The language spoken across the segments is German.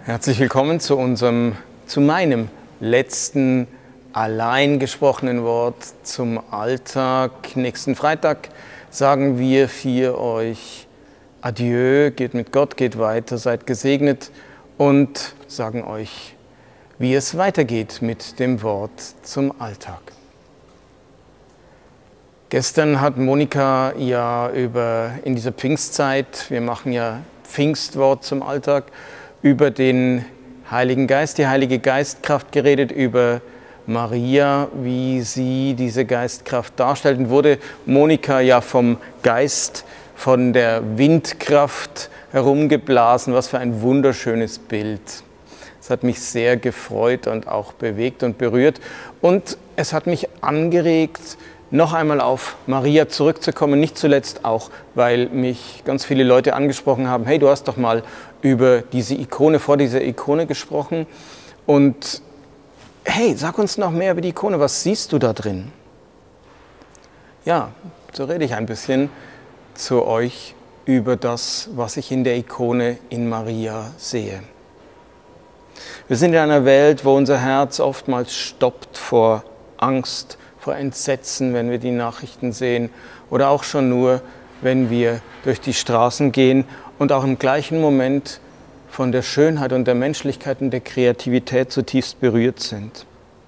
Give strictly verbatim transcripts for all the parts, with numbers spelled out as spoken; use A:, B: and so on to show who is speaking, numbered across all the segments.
A: Herzlich willkommen zu unserem, zu meinem letzten allein gesprochenen Wort zum Alltag. Nächsten Freitag sagen wir für euch Adieu, geht mit Gott, geht weiter, seid gesegnet und sagen euch, wie es weitergeht mit dem Wort zum Alltag. Gestern hat Monika ja über, in dieser Pfingstzeit, wir machen ja Pfingstwort zum Alltag, über den Heiligen Geist, die Heilige Geistkraft geredet, über Maria, wie sie diese Geistkraft darstellt. Und wurde Monika ja vom Geist, von der Windkraft herumgeblasen. Was für ein wunderschönes Bild. Es hat mich sehr gefreut und auch bewegt und berührt. Und es hat mich angeregt, noch einmal auf Maria zurückzukommen, nicht zuletzt auch, weil mich ganz viele Leute angesprochen haben, hey, du hast doch mal über diese Ikone, vor dieser Ikone gesprochen und hey, sag uns noch mehr über die Ikone, was siehst du da drin? Ja, so rede ich ein bisschen zu euch über das, was ich in der Ikone in Maria sehe. Wir sind in einer Welt, wo unser Herz oftmals stoppt vor Angst, vor Entsetzen, wenn wir die Nachrichten sehen oder auch schon nur, wenn wir durch die Straßen gehen und auch im gleichen Moment von der Schönheit und der Menschlichkeit und der Kreativität zutiefst berührt sind.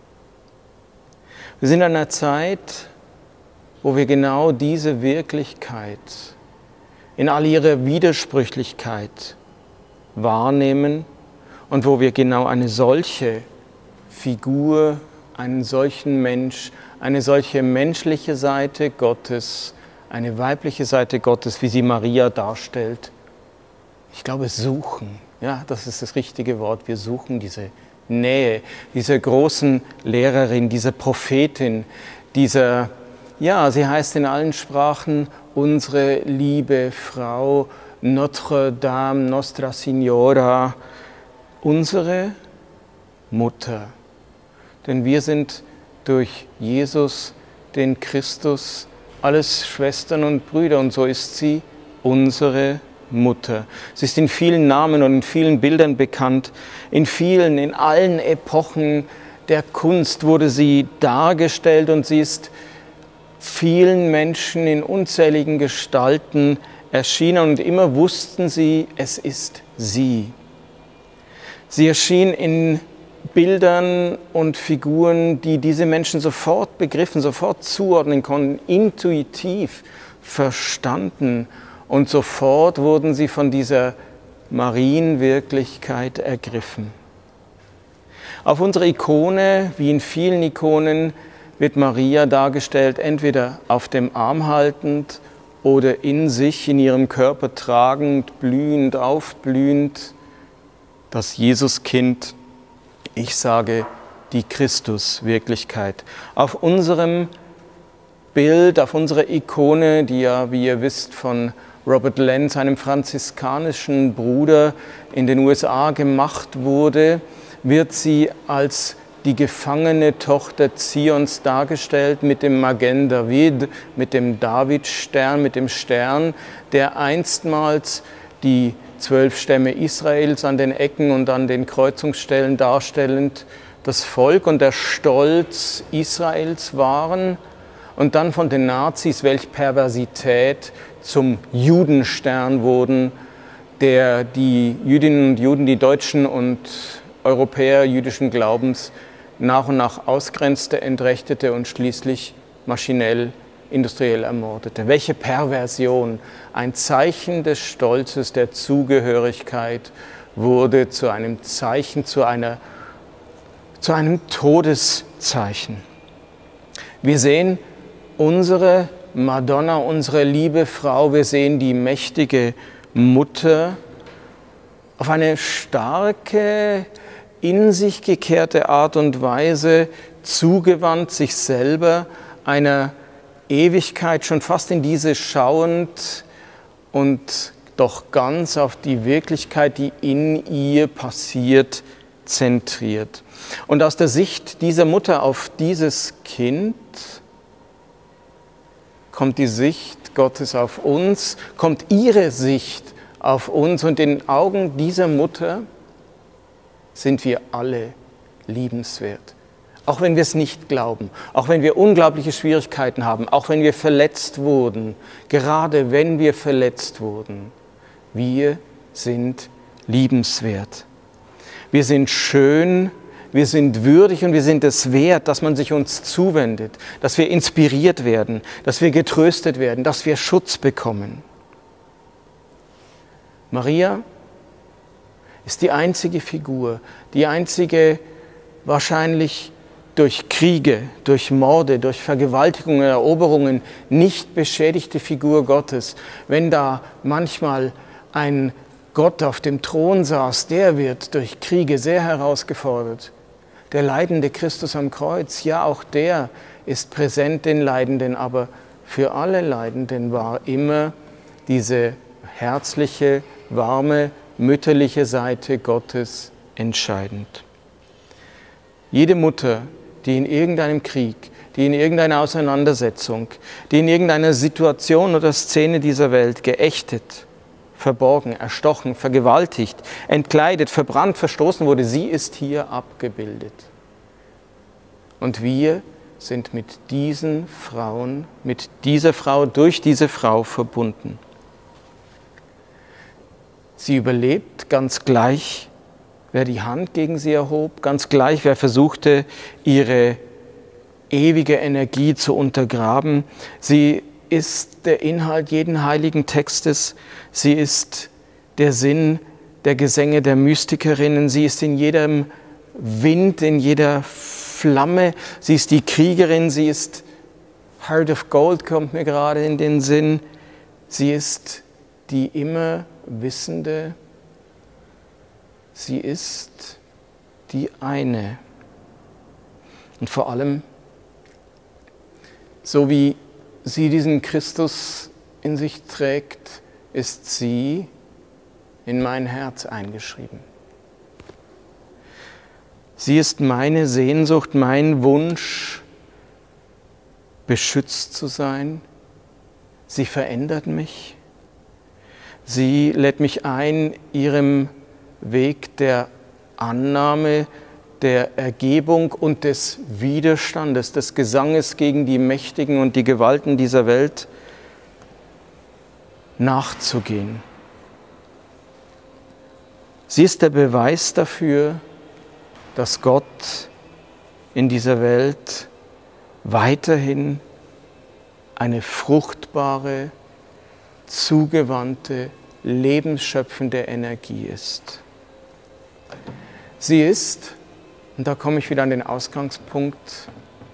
A: Wir sind in einer Zeit, wo wir genau diese Wirklichkeit in all ihrer Widersprüchlichkeit wahrnehmen und wo wir genau eine solche Figur, einen solchen Mensch, eine solche menschliche Seite Gottes, eine weibliche Seite Gottes, wie sie Maria darstellt. Ich glaube, suchen, ja, das ist das richtige Wort. Wir suchen diese Nähe, dieser großen Lehrerin, dieser Prophetin, dieser, ja, sie heißt in allen Sprachen, unsere liebe Frau, Notre Dame, Nostra Signora, unsere Mutter. Denn wir sind durch Jesus, den Christus, alles Schwestern und Brüder und so ist sie unsere Mutter. Sie ist in vielen Namen und in vielen Bildern bekannt. In vielen, in allen Epochen der Kunst wurde sie dargestellt und sie ist vielen Menschen in unzähligen Gestalten erschienen und immer wussten sie, es ist sie. Sie erschien in Bildern und Figuren, die diese Menschen sofort begriffen, sofort zuordnen konnten, intuitiv verstanden und sofort wurden sie von dieser Marienwirklichkeit ergriffen. Auf unserer Ikone, wie in vielen Ikonen, wird Maria dargestellt, entweder auf dem Arm haltend oder in sich, in ihrem Körper tragend, blühend, aufblühend, das Jesuskind. Ich sage die Christuswirklichkeit. Auf unserem Bild, auf unserer Ikone, die ja, wie ihr wisst, von Robert Lenz, einem franziskanischen Bruder in den U S A gemacht wurde, wird sie als die gefangene Tochter Zions dargestellt mit dem Magen David, mit dem Davidstern, mit dem Stern, der einstmals die zwölf Stämme Israels an den Ecken und an den Kreuzungsstellen darstellend das Volk und der Stolz Israels waren und dann von den Nazis, welch Perversität, zum Judenstern wurden, der die Jüdinnen und Juden, die Deutschen und Europäer jüdischen Glaubens nach und nach ausgrenzte, entrechtete und schließlich maschinell industriell ermordete. Welche Perversion! Ein Zeichen des Stolzes, der Zugehörigkeit wurde zu einem Zeichen, zu, einer, zu einem Todeszeichen. Wir sehen unsere Madonna, unsere liebe Frau, wir sehen die mächtige Mutter auf eine starke, in sich gekehrte Art und Weise zugewandt, sich selber einer Ewigkeit schon fast in diese schauend und doch ganz auf die Wirklichkeit, die in ihr passiert, zentriert. Und aus der Sicht dieser Mutter auf dieses Kind kommt die Sicht Gottes auf uns, kommt ihre Sicht auf uns und in den Augen dieser Mutter sind wir alle liebenswert. Auch wenn wir es nicht glauben, auch wenn wir unglaubliche Schwierigkeiten haben, auch wenn wir verletzt wurden, gerade wenn wir verletzt wurden, wir sind liebenswert. Wir sind schön, wir sind würdig und wir sind es wert, dass man sich uns zuwendet, dass wir inspiriert werden, dass wir getröstet werden, dass wir Schutz bekommen. Maria ist die einzige Figur, die einzige wahrscheinlich durch Kriege, durch Morde, durch Vergewaltigungen, Eroberungen nicht beschädigte Figur Gottes. Wenn da manchmal ein Gott auf dem Thron saß, der wird durch Kriege sehr herausgefordert. Der leidende Christus am Kreuz, ja, auch der ist präsent den Leidenden, aber für alle Leidenden war immer diese herzliche, warme, mütterliche Seite Gottes entscheidend. Jede Mutter, die in irgendeinem Krieg, die in irgendeiner Auseinandersetzung, die in irgendeiner Situation oder Szene dieser Welt geächtet, verborgen, erstochen, vergewaltigt, entkleidet, verbrannt, verstoßen wurde, sie ist hier abgebildet. Und wir sind mit diesen Frauen, mit dieser Frau, durch diese Frau verbunden. Sie überlebt ganz gleich, wer die Hand gegen sie erhob, ganz gleich, wer versuchte, ihre ewige Energie zu untergraben. Sie ist der Inhalt jeden heiligen Textes. Sie ist der Sinn der Gesänge der Mystikerinnen. Sie ist in jedem Wind, in jeder Flamme. Sie ist die Kriegerin. Sie ist Heart of Gold, kommt mir gerade in den Sinn. Sie ist die immer Wissende. Sie ist die eine. Und vor allem, so wie sie diesen Christus in sich trägt, ist sie in mein Herz eingeschrieben. Sie ist meine Sehnsucht, mein Wunsch, beschützt zu sein. Sie verändert mich. Sie lädt mich ein, ihrem Weg der Annahme, der Ergebung und des Widerstandes, des Gesanges gegen die Mächtigen und die Gewalten dieser Welt nachzugehen. Sie ist der Beweis dafür, dass Gott in dieser Welt weiterhin eine fruchtbare, zugewandte, lebensschöpfende Energie ist. Sie ist, und da komme ich wieder an den Ausgangspunkt,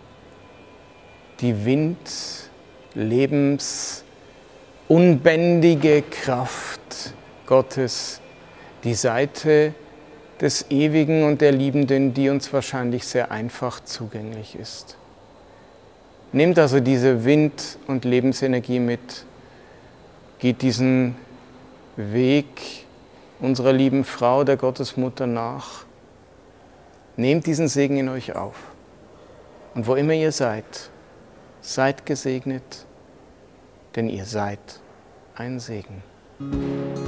A: die Wind, Lebens, unbändige Kraft Gottes, die Seite des Ewigen und der Liebenden, die uns wahrscheinlich sehr einfach zugänglich ist. Nehmt also diese Wind- und Lebensenergie mit, geht diesen Weg unserer lieben Frau, der Gottesmutter, nach. Nehmt diesen Segen in euch auf. Und wo immer ihr seid, seid gesegnet, denn ihr seid ein Segen.